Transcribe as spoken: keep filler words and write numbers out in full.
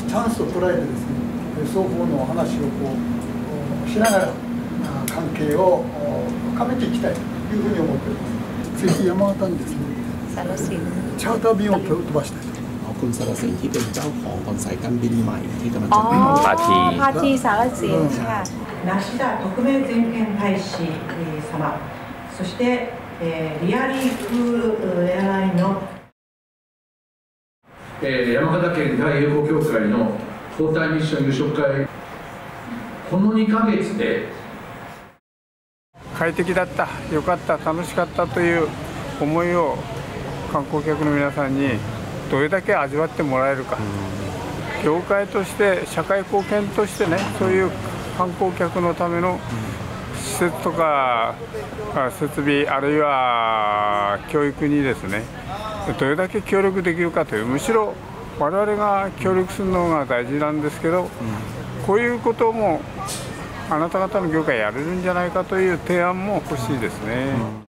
チャンスと捉えてですね、双方の話をこうしながら関係を深めていきたいというふうに思っております。ぜひ山形にですね、チャーター便を飛ばしたいと。 คุณสารสินที่เป็นเจ้าของของสายการบินใหม่ที่กำลังอ๋อจะพาทีพาทีสารสินค่ะ梨田特命全権大使様、そしてリアリークエアラインの山形県太平洋協会の交代ミッション夕食会、このにかげつで快適だった、良かった、楽しかったという思いを観光客の皆さんにどれだけ味わってもらえるか、業界として社会貢献としてね、そういう観光客のための施設とか設備、あるいは教育にですね、どれだけ協力できるかという、むしろ我々が協力するのが大事なんですけど、こういうこともあなた方の業界やれるんじゃないかという提案も欲しいですね。